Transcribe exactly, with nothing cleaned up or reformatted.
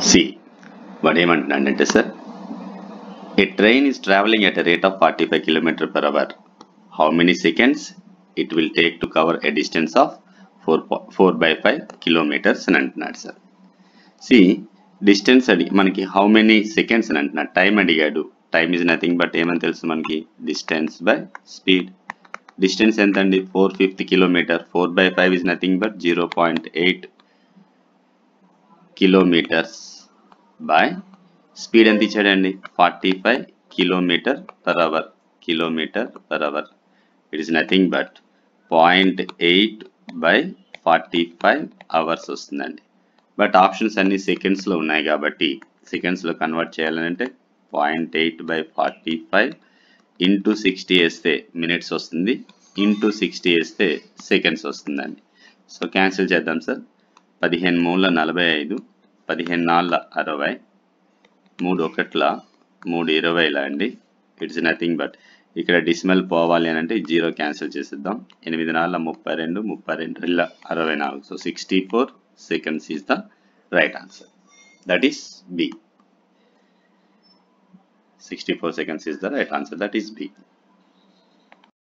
See, what ఏమంటున్నానంటే sir, a train is traveling at a rate of forty-five kilometers per hour. How many seconds it will take to cover a distance of four by five kilometers అని అంటున్నాడు sir. C distance అడి మనకి how many seconds అని అంటున్నాడు. Time అడిగాడు. Time is nothing but ఏమని తెలుసు మనకి, డిస్టెన్స్ బై స్పీడ్. డిస్టెన్స్ ఎంత అండి, four fifth kilometre. Four by five is nothing but zero point eight kilometres by speed ఎంత ఇచ్చాడండి, forty five kilometre per hour. Kilometre per hour it is nothing but point eight by forty five hours వస్తుందండి. But options అన్ని సెకండ్స్లో ఉన్నాయి కాబట్టి సెకండ్స్లో convert చేయాలంటే point eight by forty five into sixty వేస్తే మినిట్స్ వస్తుంది, ఇంటూ సిక్స్టీ వేస్తే సెకండ్స్ వస్తుందండి. సో క్యాన్సిల్ చేద్దాం సార్. పదిహేను మూల నలభై ఐదు, పదిహేను నాలుగు అరవై, మూడు ఒకట్ల మూడు ఇరవైలా అండి. ఇట్స్ నథింగ్ బట్ ఇక్కడ డిసిమల్ పోవాలి అని అంటే జీరో క్యాన్సిల్ చేసేద్దాం. ఎనిమిది నాలుగు ముప్పై రెండు, ముప్పై రెండు ఇలా అరవై నాలుగు. So sixty four seconds is the right answer. That is B. Sixty four seconds is the right answer. That is B.